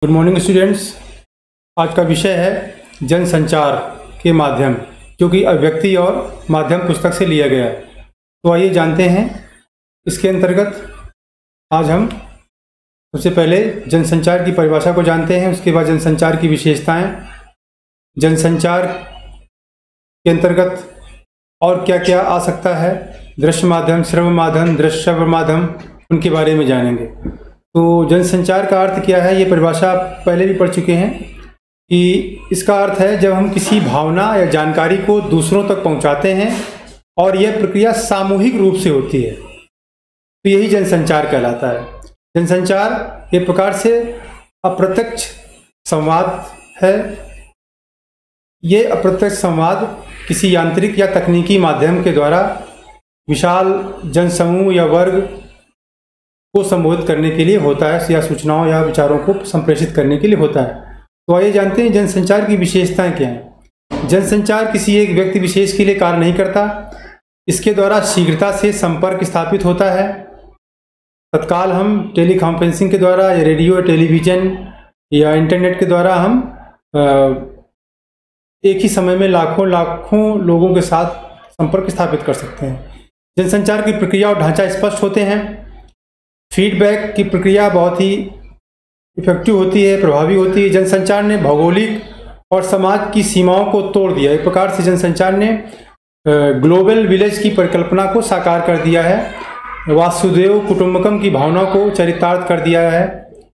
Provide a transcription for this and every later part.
Good morning students. आज का विषय है जनसंचार के माध्यम, जो कि अभिव्यक्ति और माध्यम पुस्तक से लिया गया है। तो आइए जानते हैं इसके अंतर्गत। आज हम सबसे पहले जनसंचार की परिभाषा को जानते हैं, उसके बाद जनसंचार की विशेषताएं, जनसंचार के अंतर्गत और क्या क्या आ सकता है, दृश्य माध्यम, श्रव्य माध्यम, दृश्य श्रव्य माध्यम, उनके बारे में जानेंगे। तो जनसंचार का अर्थ क्या है, ये परिभाषा आप पहले भी पढ़ चुके हैं कि इसका अर्थ है जब हम किसी भावना या जानकारी को दूसरों तक पहुंचाते हैं और यह प्रक्रिया सामूहिक रूप से होती है, तो यही जनसंचार कहलाता है। जनसंचार एक प्रकार से अप्रत्यक्ष संवाद है। ये अप्रत्यक्ष संवाद किसी यांत्रिक या तकनीकी माध्यम के द्वारा विशाल जनसमूह या वर्ग को संबोधित करने के लिए होता है, या सूचनाओं या विचारों को संप्रेषित करने के लिए होता है। तो आइए जानते हैं जनसंचार की विशेषताएं क्या हैं। जनसंचार किसी एक व्यक्ति विशेष के लिए कार्य नहीं करता। इसके द्वारा शीघ्रता से संपर्क स्थापित होता है। तत्काल हम टेलीकॉन्फ्रेंसिंग के द्वारा या रेडियो, टेलीविज़न या इंटरनेट के द्वारा हम एक ही समय में लाखों लोगों के साथ संपर्क स्थापित कर सकते हैं। जनसंचार की प्रक्रिया और ढांचा स्पष्ट होते हैं। फीडबैक की प्रक्रिया बहुत ही इफेक्टिव होती है, प्रभावी होती है। जनसंचार ने भौगोलिक और समाज की सीमाओं को तोड़ दिया। एक प्रकार से जनसंचार ने ग्लोबल विलेज की परिकल्पना को साकार कर दिया है। वासुदेव कुटुंबकम की भावना को चरितार्थ कर दिया है।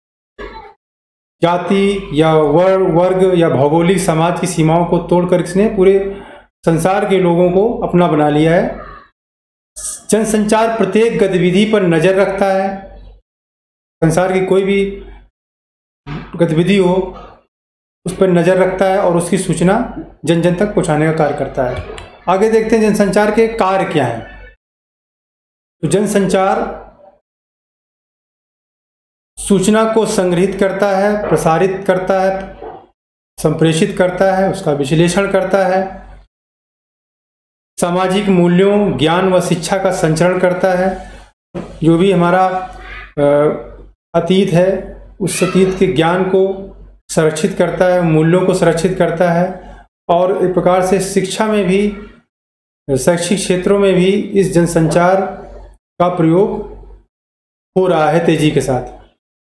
जाति या वर्ग या भौगोलिक समाज की सीमाओं को तोड़कर इसने पूरे संसार के लोगों को अपना बना लिया है। जनसंचार प्रत्येक गतिविधि पर नज़र रखता है। संसार की कोई भी गतिविधि हो उस पर नज़र रखता है और उसकी सूचना जन जन तक पहुंचाने का कार्य करता है। आगे देखते हैं जनसंचार के कार्य क्या हैं। तो जनसंचार सूचना को संग्रहित करता है, प्रसारित करता है, संप्रेषित करता है, उसका विश्लेषण करता है, सामाजिक मूल्यों, ज्ञान व शिक्षा का संचरण करता है। जो भी हमारा अतीत है उस अतीत के ज्ञान को संरक्षित करता है, मूल्यों को संरक्षित करता है। और एक प्रकार से शिक्षा में भी, शैक्षिक क्षेत्रों में भी इस जनसंचार का प्रयोग हो रहा है तेजी के साथ।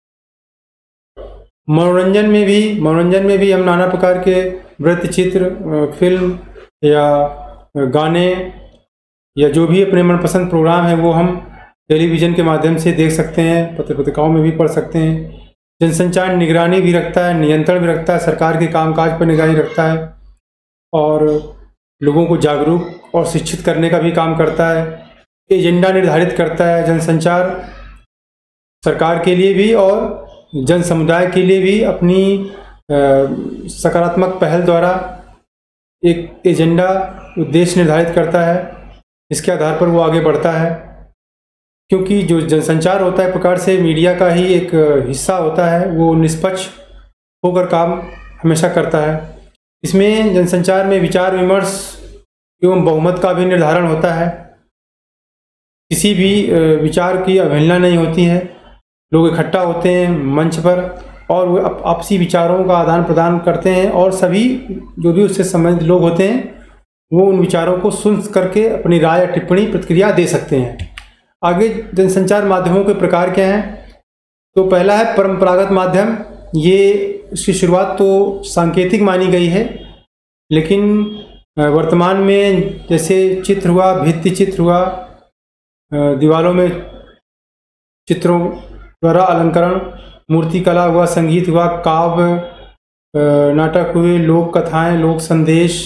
मनोरंजन में भी हम नाना प्रकार के वृत्त चित्र, फिल्म या गाने या जो भी अपने मनपसंद प्रोग्राम है वो हम टेलीविज़न के माध्यम से देख सकते हैं, पत्र पत्रिकाओं में भी पढ़ सकते हैं। जनसंचार निगरानी भी रखता है, नियंत्रण भी रखता है, सरकार के कामकाज पर निगरानी रखता है और लोगों को जागरूक और शिक्षित करने का भी काम करता है। एजेंडा निर्धारित करता है। जनसंचार सरकार के लिए भी और जन समुदाय के लिए भी अपनी सकारात्मक पहल द्वारा एक एजेंडा, उद्देश्य निर्धारित करता है। इसके आधार पर वो आगे बढ़ता है, क्योंकि जो जनसंचार होता है प्रकार से मीडिया का ही एक हिस्सा होता है। वो निष्पक्ष होकर काम हमेशा करता है। इसमें जनसंचार में विचार विमर्श एवं बहुमत का भी निर्धारण होता है। किसी भी विचार की अवहेलना नहीं होती है। लोग इकट्ठा होते हैं मंच पर और वो आपसी विचारों का आदान प्रदान करते हैं और सभी जो भी उससे संबंधित लोग होते हैं वो उन विचारों को सुन करके अपनी राय या टिप्पणी, प्रतिक्रिया दे सकते हैं। आगे जनसंचार माध्यमों के प्रकार क्या हैं। तो पहला है परंपरागत माध्यम। ये इसकी शुरुआत तो सांकेतिक मानी गई है, लेकिन वर्तमान में जैसे चित्र हुआ, भित्ति चित्र हुआ, दीवारों में चित्रों द्वारा अलंकरण, मूर्ति कला हुआ, संगीत हुआ, काव्य नाटक हुए, लोक कथाएं, लोक संदेश,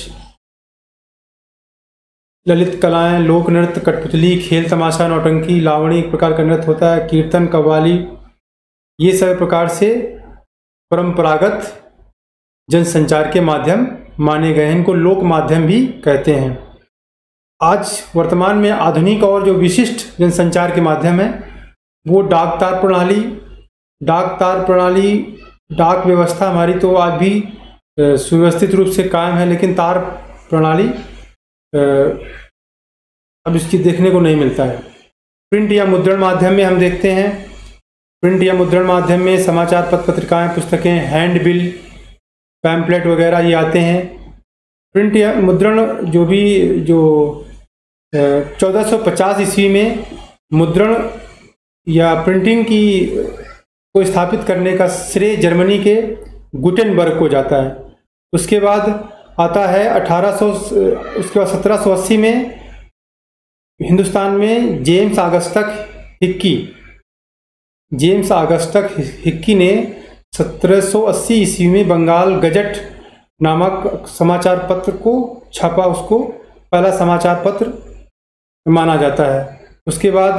ललित कलाएं, लोक नृत्य, कठपुतली, खेल तमाशा, नौटंकी, लावणी एक प्रकार का नृत्य होता है, कीर्तन, कव्वाली, ये सब प्रकार से परंपरागत जनसंचार के माध्यम माने गए हैं। इनको लोक माध्यम भी कहते हैं। आज वर्तमान में आधुनिक और जो विशिष्ट जनसंचार के माध्यम है वो डाक तार प्रणाली, डाक व्यवस्था हमारी तो आज भी सुव्यवस्थित रूप से कायम है, लेकिन तार प्रणाली अब इसकी देखने को नहीं मिलता है। प्रिंट या मुद्रण माध्यम में हम देखते हैं प्रिंट या मुद्रण माध्यम में समाचार पत्र पत्रिकाएं, पुस्तकें, हैंड बिल, पैम्पलेट वगैरह ये आते हैं। प्रिंट या मुद्रण जो 1450 ईस्वी में मुद्रण या प्रिंटिंग को स्थापित करने का श्रेय जर्मनी के गुटेनबर्ग को जाता है। उसके बाद आता है 1780 में हिंदुस्तान में जेम्स ऑगस्टस हिक्की ने 1780 ईस्वी में बंगाल गजट नामक समाचार पत्र को छापा, उसको पहला समाचार पत्र माना जाता है। उसके बाद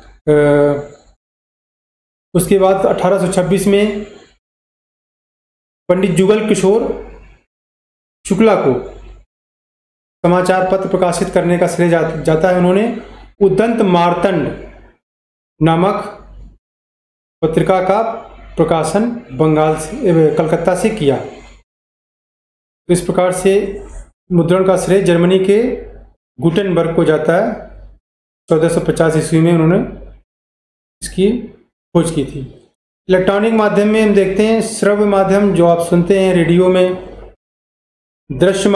1826 में पंडित जुगल किशोर शुक्ला को समाचार पत्र प्रकाशित करने का श्रेय जाता है। उन्होंने उदंत मार्तंड नामक पत्रिका का प्रकाशन कलकत्ता से किया। तो इस प्रकार से मुद्रण का श्रेय जर्मनी के गुटेनबर्ग को जाता है। 1450 ईस्वी में उन्होंने इसकी खोज की थी। इलेक्ट्रॉनिक माध्यम में हम देखते हैं श्रव्य माध्यम, जो आप सुनते हैं रेडियो में। दृश्य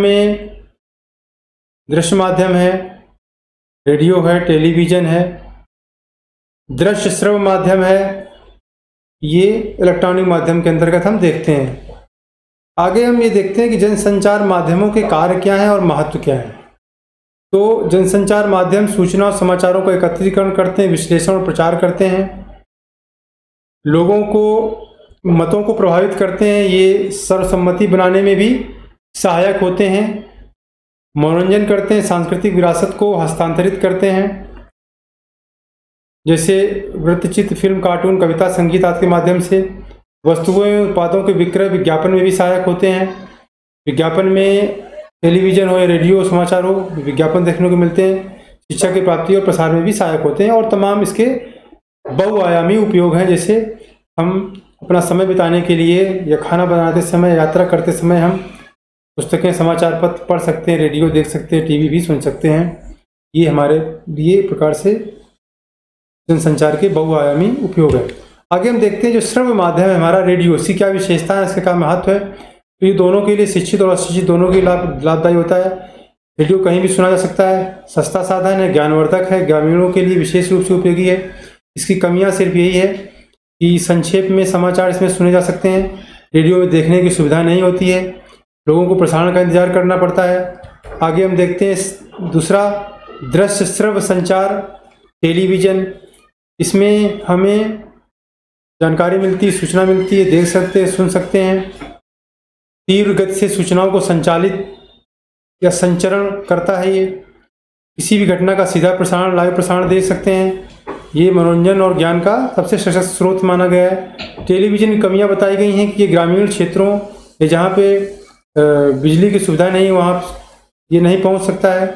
माध्यम है, रेडियो है, टेलीविज़न है। दृश्य श्रव्य माध्यम है, ये इलेक्ट्रॉनिक माध्यम के अंतर्गत हम देखते हैं। आगे हम ये देखते हैं कि जनसंचार माध्यमों के कार्य क्या हैं और महत्व क्या है। तो जनसंचार माध्यम सूचना और समाचारों का एकत्रीकरण करते हैं, विश्लेषण और प्रचार करते हैं, लोगों को मतों को प्रभावित करते हैं, ये सर्वसम्मति बनाने में भी सहायक होते हैं, मनोरंजन करते हैं, सांस्कृतिक विरासत को हस्तांतरित करते हैं, जैसे वृत्तचित्र, फिल्म, कार्टून, कविता, संगीत आदि के माध्यम से। वस्तुओं एवं उत्पादों के विक्रय विज्ञापन में भी सहायक होते हैं। विज्ञापन में टेलीविज़न हो या रेडियो समाचार हो, विज्ञापन देखने को मिलते हैं। शिक्षा की प्राप्ति और प्रसार में भी सहायक होते हैं और तमाम इसके बहुआयामी उपयोग हैं। जैसे हम अपना समय बिताने के लिए या खाना बनाते समय, यात्रा करते समय हम पुस्तकें, समाचार पत्र पढ़ सकते हैं, रेडियो देख सकते हैं, टीवी भी सुन सकते हैं। ये हमारे लिए प्रकार से जनसंचार के बहुआयामी उपयोग है। आगे हम देखते हैं जो श्रव्य माध्यम है हमारा रेडियो, इसकी क्या विशेषता है, इसका क्या महत्व है। तो ये दोनों के लिए, शिक्षित और अशिक्षित दोनों के लाभदायी होता है। रेडियो कहीं भी सुना जा सकता है, सस्ता साधन है, ज्ञानवर्धक है, ग्रामीणों के लिए विशेष रूप से उपयोगी है। इसकी कमियां सिर्फ यही है कि संक्षेप में समाचार इसमें सुने जा सकते हैं, रेडियो में देखने की सुविधा नहीं होती है, लोगों को प्रसारण का इंतजार करना पड़ता है। आगे हम देखते हैं दूसरा, दृश्य श्रव्य संचार, टेलीविज़न। इसमें हमें जानकारी मिलती है, सूचना मिलती है, देख सकते हैं, सुन सकते हैं। तीव्र गति से सूचनाओं को संचालित या संचरण करता है। ये किसी भी घटना का सीधा प्रसारण, लाइव प्रसारण देख सकते हैं। ये मनोरंजन और ज्ञान का सबसे सशक्त स्रोत माना गया है। टेलीविज़न की कमियां बताई गई हैं कि ये ग्रामीण क्षेत्रों या जहाँ पे बिजली की सुविधा नहीं है वहाँ ये नहीं पहुँच सकता है।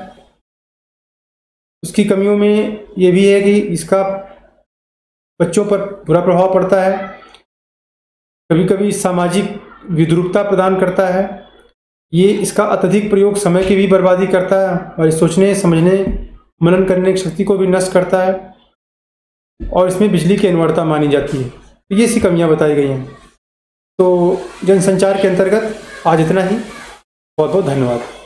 उसकी कमियों में ये भी है कि इसका बच्चों पर बुरा प्रभाव पड़ता है, कभी कभी सामाजिक विद्रूपता प्रदान करता है। ये इसका अत्यधिक प्रयोग समय की भी बर्बादी करता है और सोचने, समझने, मनन करने की शक्ति को भी नष्ट करता है और इसमें बिजली की अनिवार्यता मानी जाती है। तो ये सी कमियां बताई गई हैं। तो जनसंचार के अंतर्गत आज इतना ही। बहुत बहुत धन्यवाद।